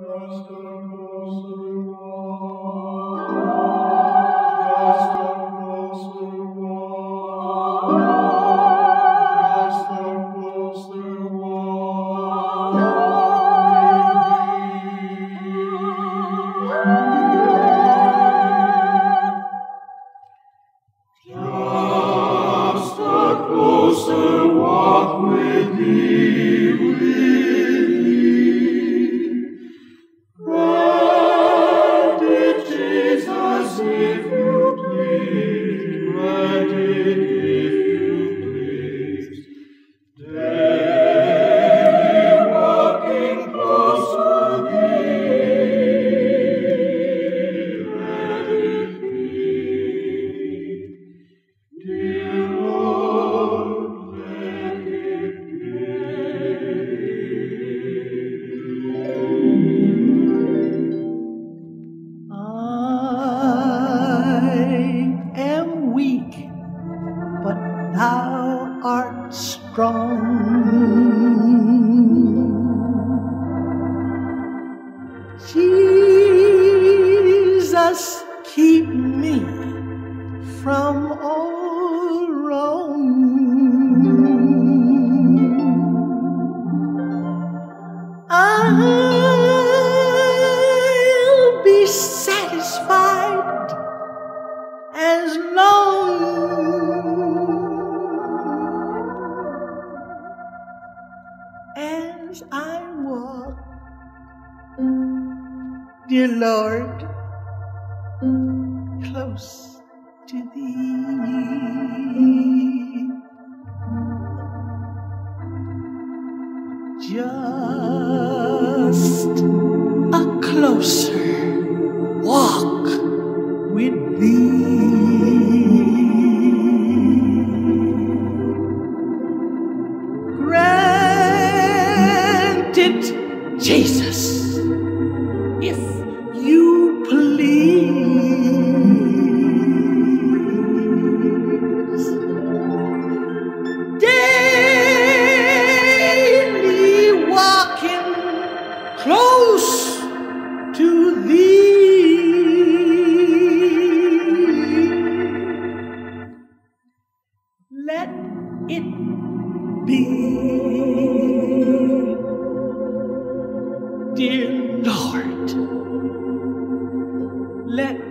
Thou art strong. Jesus, keep me from all wrong. I'll be satisfied as long as I walk, dear Lord, close to Thee. Just a closer walk with Thee. Grant it, Jesus, if you please. Daily walking close to Thee. Let it be, dear Lord, let